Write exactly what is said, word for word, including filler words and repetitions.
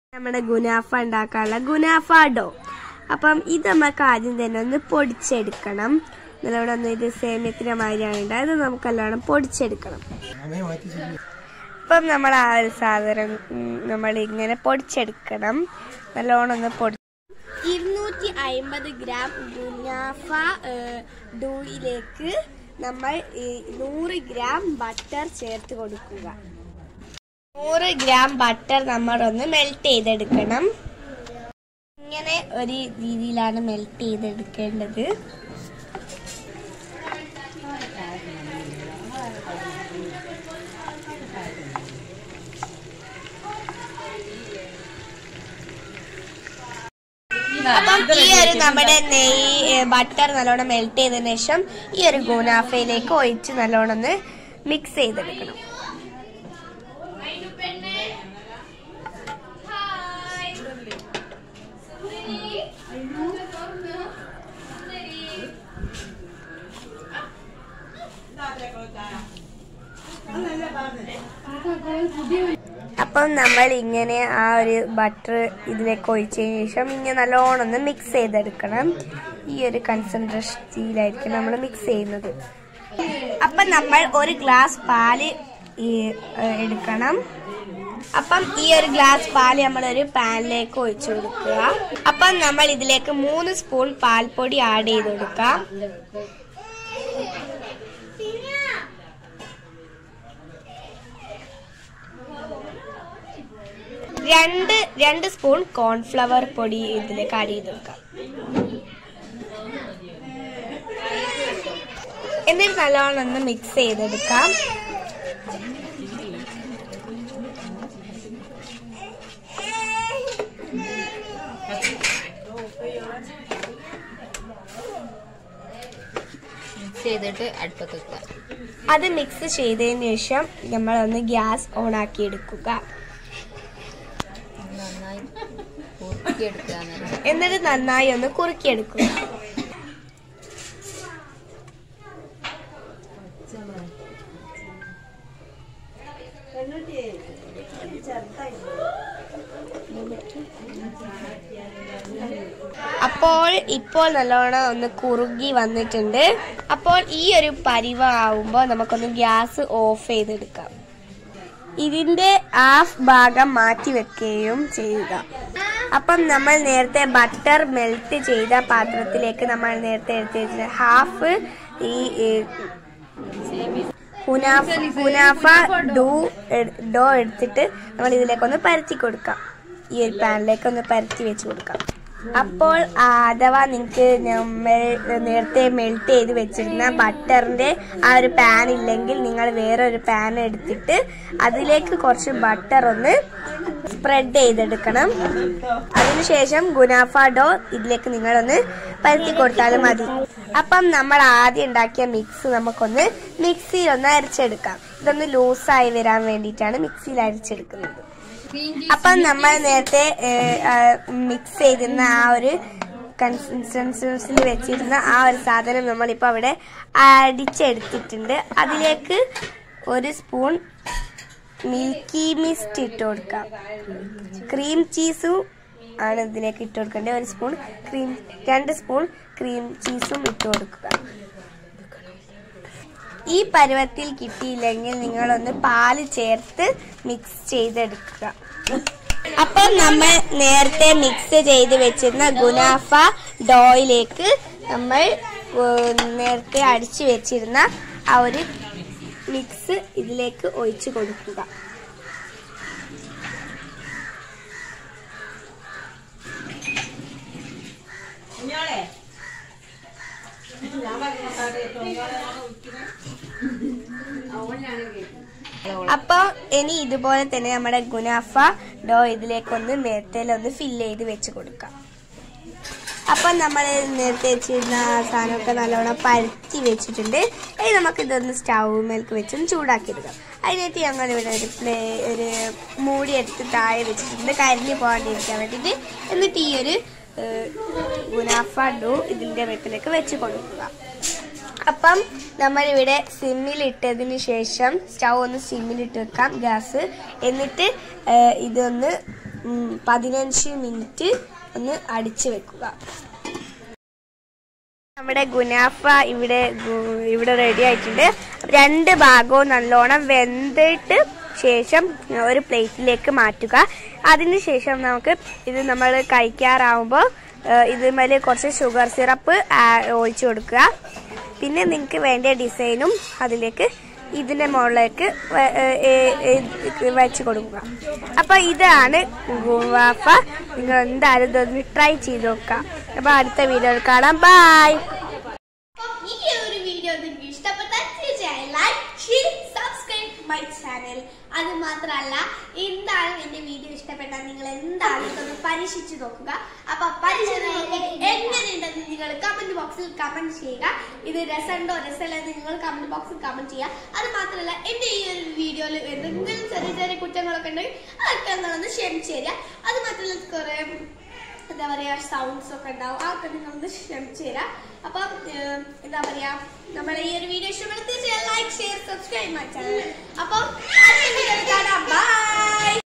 നമ്മുടെ ഗുനാഫ ഉണ്ടാക്കാനുള്ള ഗുനാഫ ഡോ. അപ്പം ഇത് നമുക്ക് ആദ്യം തന്നെ ഒന്ന് പൊടിച്ചെടുക്കണം. നല്ലോണം ഒന്ന് ഇത് സേമിയത്തിന്റെ മാതിരിയാണ് ഉണ്ടായത്. നമുക്ക് നല്ലോണം പൊടിച്ചെടുക്കണം. അപ്പം നമ്മൾ ആ ഒരു സാധനം നമ്മൾ ഇങ്ങനെ പൊടിച്ചെടുക്കണം. നല്ലോണം ഒന്ന് പൊടി ഇരുന്നൂറ്റി അമ്പത് ഗ്രാം ഗുനാഫ ഡോയിലേക്ക് നമ്മൾ നൂറ് ഗ്രാം ബട്ടർ ചേർത്ത് കൊടുക്കുക. നൂറ് ഗ്രാം ബട്ടർ നമ്മൾ ഒന്ന് മെൽറ്റ് ചെയ്തെടുക്കണം. ഇങ്ങനെ ഒരു രീതിയിലാണ് മെൽറ്റ് ചെയ്തെടുക്കേണ്ടത്. അപ്പം ഈ ഒരു നമ്മുടെ നെയ്യ് ബട്ടർ നല്ലോണം മെൽറ്റ് ചെയ്തതിനു ശേഷം ഈ ഒരു ഗുനാഫയിലേക്ക് ഒഴിച്ച് നല്ലോണം ഒന്ന് മിക്സ് ചെയ്തെടുക്കണം. അപ്പം നമ്മൾ ഇങ്ങനെ ആ ഒരു ബട്ടർ ഇതിലേക്ക് ഒഴിച്ചതിന് ശേഷം ഇങ്ങനെ നല്ലോണം ഒന്ന് മിക്സ് ചെയ്തെടുക്കണം. ഈ ഒരു കൺസെൻട്രേഷനിലായിരിക്കും നമ്മൾ മിക്സ് ചെയ്യുന്നത്. അപ്പം നമ്മൾ ഒരു ഗ്ലാസ് പാല് എടുക്കണം. അപ്പം ഈ ഒരു ഗ്ലാസ് പാല് നമ്മൾ ഒരു പാനിലേക്ക് ഒഴിച്ചു കൊടുക്കുക. അപ്പം നമ്മൾ ഇതിലേക്ക് മൂന്ന് സ്പൂൺ പാൽപ്പൊടി ആഡ് ചെയ്ത് കൊടുക്കാം. രണ്ട് രണ്ട് സ്പൂൺ കോൺഫ്ലവർ പൊടി ഇതിലേക്ക് ആഡ് ചെയ്ത് കൊടുക്കാം. എന്നിട്ട് നല്ലോണം ഒന്ന് മിക്സ് ചെയ്തെടുക്കാം. ചെയ്തിട്ട് അടുപ്പത്ത് വെക്കുക. അത് മിക്സ് ചെയ്തതിന് ശേഷം നമ്മളൊന്ന് ഗ്യാസ് ഓൺ ആക്കി എടുക്കുക. നന്നായി കുറുക്കിയെടുക്കുക. എന്നിട്ട് നന്നായി ഒന്ന് കുറുക്കിയെടുക്കുക. അപ്പോൾ ഇപ്പോൾ നല്ലോണം ഒന്ന് കുറുകി വന്നിട്ടുണ്ട്. അപ്പോൾ ഈ ഒരു പരിവാകുമ്പോൾ നമുക്കൊന്ന് ഗ്യാസ് ഓഫ് ചെയ്തെടുക്കാം. ഇതിന്റെ ഹാഫ് ഭാഗം മാറ്റി വെക്കുകയും ചെയ്യുക. അപ്പം നമ്മൾ നേരത്തെ ബട്ടർ മെൽറ്റ് ചെയ്ത പാത്രത്തിലേക്ക് നമ്മൾ നേരത്തെ എടുത്ത് വെച്ച ഹാഫ് ഈ ഗുനാഫ ഡോ ഡോ എടുത്തിട്ട് നമ്മൾ ഇതിലേക്കൊന്ന് പരത്തി കൊടുക്കാം. ഈ ഒരു പാനിലേക്ക് ഒന്ന് പരത്തി വെച്ച് കൊടുക്കാം. അപ്പോൾ അഥവാ നിങ്ങൾക്ക് നമ്മൾ നേരത്തെ മെൽറ്റ് ചെയ്ത് വെച്ചിരുന്ന ബട്ടറിന്റെ ആ ഒരു പാൻ ഇല്ലെങ്കിൽ നിങ്ങൾ വേറൊരു പാൻ എടുത്തിട്ട് അതിലേക്ക് കുറച്ച് ബട്ടർ ഒന്ന് സ്പ്രെഡ് ചെയ്തെടുക്കണം. അതിനുശേഷം ഗുനാഫ ഡോ ഇതിലേക്ക് നിങ്ങളൊന്ന് പരത്തി കൊടുത്താലും മതി. അപ്പം നമ്മൾ ആദ്യം ഉണ്ടാക്കിയ മിക്സ് നമുക്കൊന്ന് മിക്സിയിൽ ഒന്ന് അരച്ചെടുക്കാം. ഇതൊന്ന് ലൂസായി വരാൻ വേണ്ടിയിട്ടാണ് മിക്സിയിൽ അരച്ചെടുക്കുന്നത്. അപ്പം നമ്മൾ നേരത്തെ മിക്സ് ചെയ്തിരുന്ന ആ ഒരു കൺസിസ്റ്റൻസിൽ വെച്ചിരുന്ന ആ ഒരു സാധനം നമ്മളിപ്പോൾ അവിടെ അടിച്ചെടുത്തിട്ടുണ്ട്. അതിലേക്ക് ഒരു സ്പൂൺ മിൽക്കി മിസ്റ്റ് ഇട്ട് കൊടുക്കാം. ക്രീം ചീസും ആണ് ഇതിലേക്ക് ഇട്ട് കൊടുക്കേണ്ടത്. ഒരു സ്പൂൺ ക്രീം രണ്ട് സ്പൂൺ ക്രീം ചീസും ഇട്ട് കൊടുക്കുക. ഈ പരുവത്തിൽ കിട്ടിയില്ലെങ്കിൽ നിങ്ങളൊന്ന് പാല് ചേർത്ത് മിക്സ് ചെയ്തെടുക്കുക. അപ്പം നമ്മൾ നേരത്തെ മിക്സ് ചെയ്ത് വെച്ചിരുന്ന ഗുനാഫ ഡോയിലേക്ക് നമ്മൾ നേരത്തെ അടിച്ചു വെച്ചിരുന്ന ആ ഒരു മിക്സ് ഇതിലേക്ക് ഒഴിച്ചു കൊടുക്കുക. അപ്പോൾ ഇനി ഇതുപോലെ തന്നെ നമ്മുടെ ഗുനാഫ ഡോ ഇതിലേക്കൊന്ന് നേരത്തേലൊന്ന് ഫില്ല് ചെയ്ത് വെച്ച് കൊടുക്കാം. അപ്പം നമ്മൾ നേരത്തെ വെച്ചിരുന്ന സാധനമൊക്കെ നല്ലോണം പരത്തി വെച്ചിട്ടുണ്ട്. ഇനി നമുക്കിതൊന്ന് സ്റ്റൗമേലേക്ക് വെച്ചൊന്ന് ചൂടാക്കിയെടുക്കാം. അതിനായിട്ട് ഞങ്ങൾ ഇവിടെ ഒരു പ്ലേ ഒരു മൂടി എടുത്ത് താഴെ വെച്ചിട്ടുണ്ട്, കരിഞ്ഞു പോകാണ്ടിരിക്കാൻ വേണ്ടിയിട്ട്. എന്നിട്ട് ഈ ഒരു ഗുനാഫ ഡോ ഇതിൻ്റെ വെപ്പിലേക്ക് വെച്ച് കൊടുക്കുക. അപ്പം നമ്മളിവിടെ സിമ്മിലിട്ടതിന് ശേഷം സ്റ്റൗ ഒന്ന് സിമ്മിലിട്ട് വെക്കാം ഗ്യാസ്. എന്നിട്ട് ഇതൊന്ന് പതിനഞ്ച് മിനിറ്റ് ഒന്ന് അടിച്ചു വെക്കുക. നമ്മുടെ ഗുനാഫ ഇവിടെ ഇവിടെ റെഡി ആയിട്ടുണ്ട്. രണ്ട് ഭാഗവും നല്ലോണം വെന്തിട്ട് ശേഷം ഒരു പ്ലേറ്റിലേക്ക് മാറ്റുക. അതിനുശേഷം നമുക്ക് ഇത് നമ്മൾ കഴിക്കാറാവുമ്പോൾ ഇതുമേൽ കുറച്ച് ഷുഗർ സിറപ്പ് ഒഴിച്ചു കൊടുക്കുക. പിന്നെ നിങ്ങൾക്ക് വേണ്ട ഡിസൈനും അതിലേക്ക് ഇതിൻ്റെ മുകളിലേക്ക് വെച്ച് കൊടുക്കുക. അപ്പോൾ ഇതാണ് ഗുനാഫ. നിങ്ങൾ എന്തായാലും ഇതൊന്ന് ട്രൈ ചെയ്ത് നോക്കുക. അപ്പോൾ അടുത്ത വീഡിയോയിൽ കാണാം. ബൈ. ഈ ഒരു വീഡിയോ നിങ്ങൾക്ക് ഇഷ്ടപ്പെട്ടാൽ തീർച്ചയായും like share subscribe my channel. അത് മാത്രമല്ല എന്താണ് എന്റെ വീഡിയോ ഇഷ്ടപ്പെട്ടാൽ നിങ്ങൾ എന്തായാലും ഇതൊന്ന് പരീക്ഷിച്ചു നോക്കുക. അപ്പൊ പരീക്ഷിച്ച് എങ്ങനെയുണ്ടെന്ന് നിങ്ങൾ കമന്റ് ബോക്സിൽ കമന്റ് ചെയ്യുക. ഇത് രസമുണ്ടോ രസമല്ലെന്ന് നിങ്ങൾ കമന്റ് ബോക്സിൽ കമന്റ് ചെയ്യുക. അത് മാത്രമല്ല എന്റെ ഈ ഒരു വീഡിയോയിൽ എന്തെങ്കിലും ചെറിയ ചെറിയ കുറ്റങ്ങളൊക്കെ ഉണ്ടെങ്കിൽ അതൊക്കെ നിങ്ങളൊന്ന് ക്ഷമിച്ചു തരിക. അത് മാത്രമല്ല കുറെ എന്താ പറയാ സൗണ്ട്സ് ഒക്കെ ഉണ്ടാവും, അതൊക്കെ നിങ്ങളൊന്ന് ക്ഷമിച്ചു തരാം. അപ്പം എന്താ പറയാ നമ്മളെ ഈ ഒരു വീഡിയോ ഇഷ്ടപ്പെടുന്ന തീർച്ചയായും like share subscribe my channel. അപ്പം